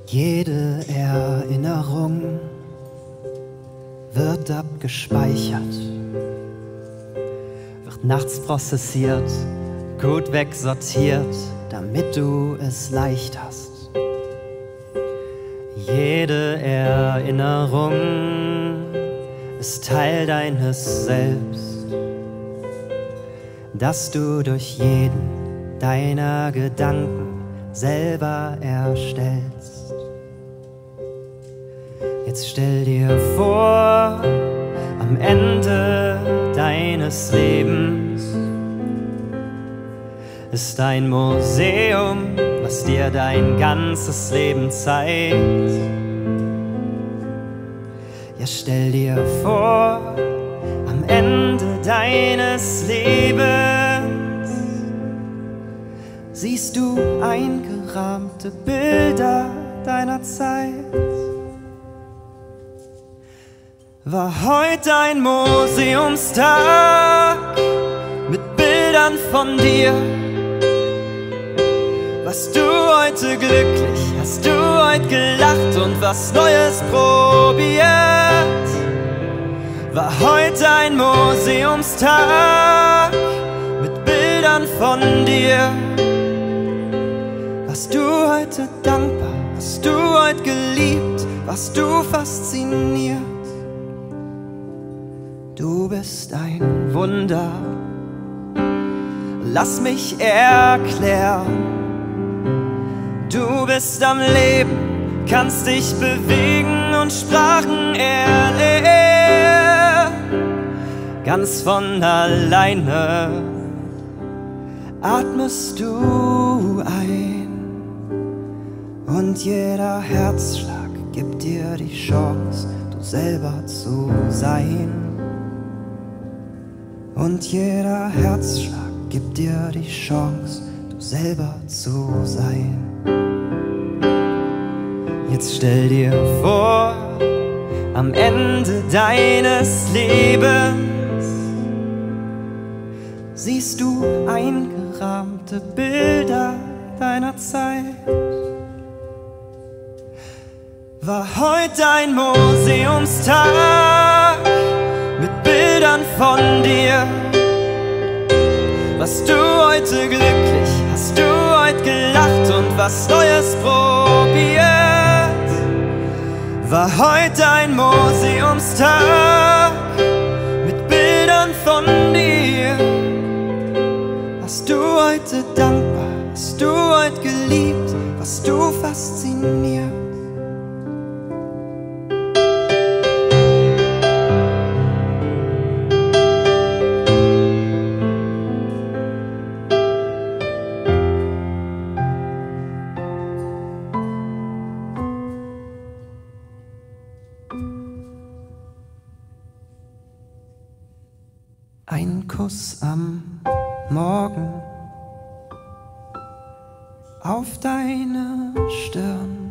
Jede Erinnerung wird abgespeichert, wird nachts prozessiert, gut wegsortiert, damit du es leicht hast. Jede Erinnerung ist Teil deines Selbst, das du durch jeden deiner Gedanken selber erstellst. Jetzt stell dir vor, am Ende deines Lebens ist ein Museum, was dir dein ganzes Leben zeigt. Ja, stell dir vor, am Ende deines Lebens siehst du eingerahmte Bilder deiner Zeit. War heute ein Museumstag mit Bildern von dir? Warst du heute glücklich? Hast du heute gelacht und was Neues probiert? War heute ein Museumstag mit Bildern von dir? Warst du heute dankbar? Hast du heute geliebt? Warst du fasziniert? Du bist ein Wunder, lass mich erklären. Du bist am Leben, kannst dich bewegen und Sprachen erlernen. Ganz von alleine atmest du ein und jeder Herzschlag gibt dir die Chance, du selber zu sein. Und jeder Herzschlag gibt dir die Chance, du selber zu sein. Jetzt stell dir vor, am Ende deines Lebens siehst du eingerahmte Bilder deiner Zeit. War heute ein Museumstag mit Bildern von dir? Warst du heute glücklich? Hast du heute gelacht und was Neues probiert? War heute ein Museumstag mit Bildern von dir? Warst du heute dankbar? Hast du heute geliebt? Warst du fasziniert? Ein Kuss am Morgen auf deine Stirn,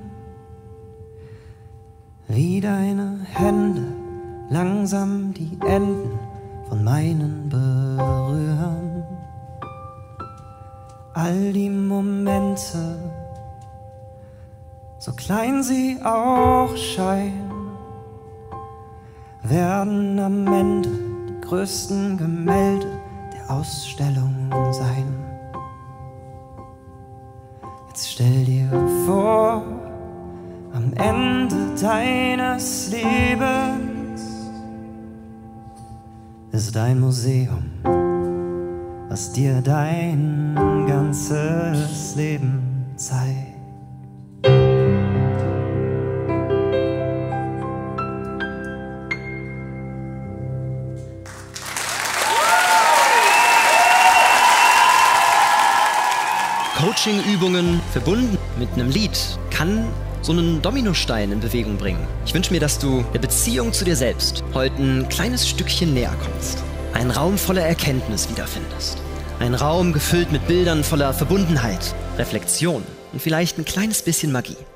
wie deine Hände langsam die Enden von meinen berühren. All die Momente, so klein sie auch scheinen, werden am Ende die größten Gemälde der Ausstellung sein. Jetzt stell dir vor, am Ende deines Lebens ist ein Museum, was dir dein ganzes Leben zeigt. Coaching-Übungen verbunden mit einem Lied kann so einen Dominostein in Bewegung bringen. Ich wünsche mir, dass du der Beziehung zu dir selbst heute ein kleines Stückchen näher kommst. Einen Raum voller Erkenntnis wiederfindest. Ein Raum gefüllt mit Bildern voller Verbundenheit, Reflexion und vielleicht ein kleines bisschen Magie.